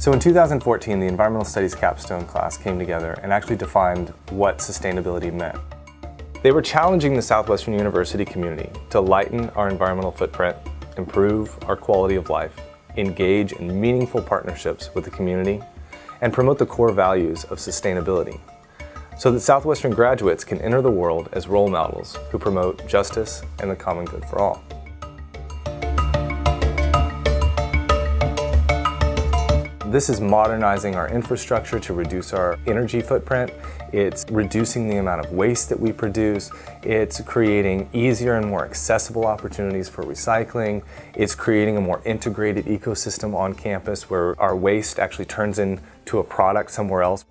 So in 2014, the Environmental Studies capstone class came together and actually defined what sustainability meant. They were challenging the Southwestern University community to lighten our environmental footprint, improve our quality of life, engage in meaningful partnerships with the community, and promote the core values of sustainability, so that Southwestern graduates can enter the world as role models who promote justice and the common good for all. This is modernizing our infrastructure to reduce our energy footprint. It's reducing the amount of waste that we produce. It's creating easier and more accessible opportunities for recycling. It's creating a more integrated ecosystem on campus where our waste actually turns into a product somewhere else.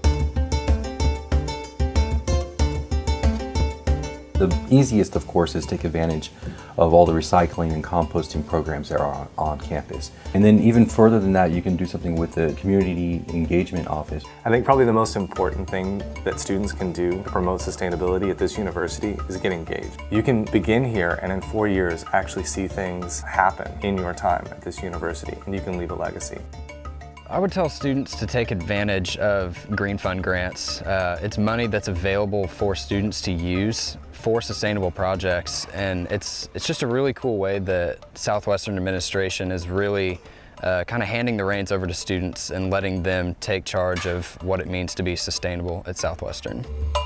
The easiest, of course, is to take advantage of all the recycling and composting programs that are on campus. And then even further than that, you can do something with the Community Engagement Office. I think probably the most important thing that students can do to promote sustainability at this university is get engaged. You can begin here and in 4 years actually see things happen in your time at this university, and you can leave a legacy. I would tell students to take advantage of Green Fund grants. It's money that's available for students to use for sustainable projects, and it's just a really cool way that Southwestern administration is really kind of handing the reins over to students and letting them take charge of what it means to be sustainable at Southwestern.